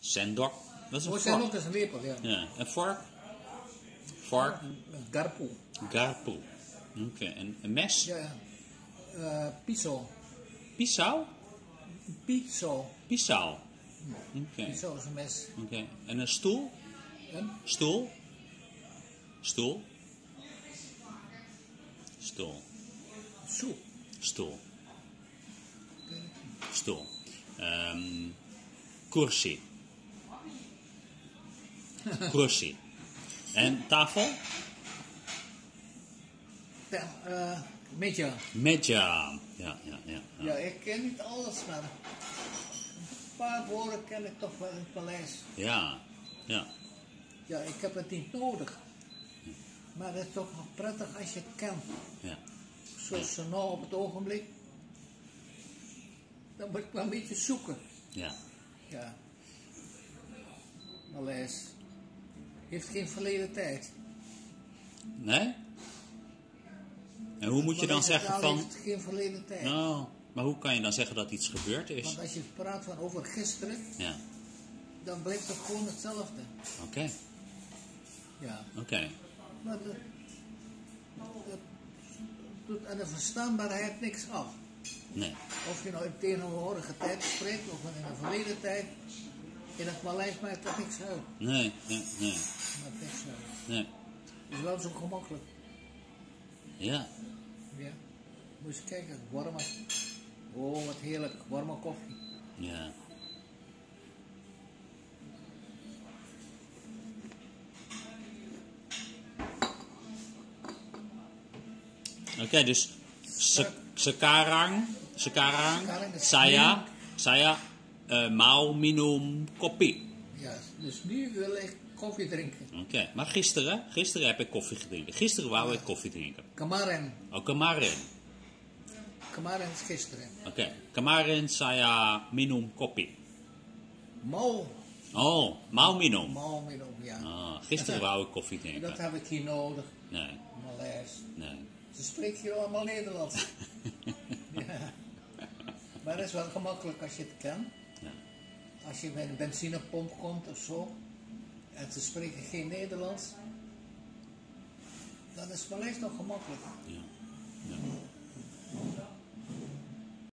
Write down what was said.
Sendok. Dat is een Sendok vork. is een lepel, ja. Ja. En vork? Vork. Garpu. Garpu. Oké. En een mes? Ja. Pisau. Pisau? Pisau. Pisau. Oké. Pisau is een mes. Oké. En een stoel? En? Stoel? Stoel? Stoel. Soep. Stoel. Stoel. Kursi. Kursi. En tafel? Meja. Meja. Ja. Ja, ik ken niet alles, maar een paar woorden ken ik toch wel in het paleis. Ja. Ja, ik heb het niet nodig. Maar het is toch wel prettig als je het kent. Ja. Zoals ze nou op het ogenblik. Dan moet ik wel een beetje zoeken. Ja. Ja. Paleis. Heeft geen verleden tijd. Nee? En hoe moet je dan zeggen van... heeft geen verleden tijd. Nou, maar hoe kan je dan zeggen dat iets gebeurd is? Want als je praat van over gisteren, Ja. dan blijft het gewoon hetzelfde. Oké. Ja. Oké. Maar dat doet aan de verstaanbaarheid niks af. Nee. Of je nou in tegenwoordige tijd spreekt of in de verleden tijd. In het Maleis maakt dat niks uit. Nee. Maakt niks uit. Nee. Het is wel zo gemakkelijk. Ja. Ja. Moet je eens kijken, warme. Oh, wat heerlijk. Warme koffie. Ja. Oké, dus sekarang saya mau minum kopi. Ja, dus nu wil ik koffie drinken. Oké, maar gisteren heb ik koffie gedronken. Gisteren wou ik koffie drinken. Kemarin. Oh, kemarin. Kemarin is gisteren. Oké, kemarin saya minum kopi. Mau. Oh, mau minum. Mau minum, ja. Ah, gisteren wou ik koffie drinken. Dat heb ik hier nodig. Nee, Maleis. nee. Ze spreekt hier allemaal Nederlands. Ja. Maar dat is wel gemakkelijk als je het kent. Ja. Als je bij een benzinepomp komt of zo, en ze spreken geen Nederlands, dan is Maleis nog gemakkelijk. Ja.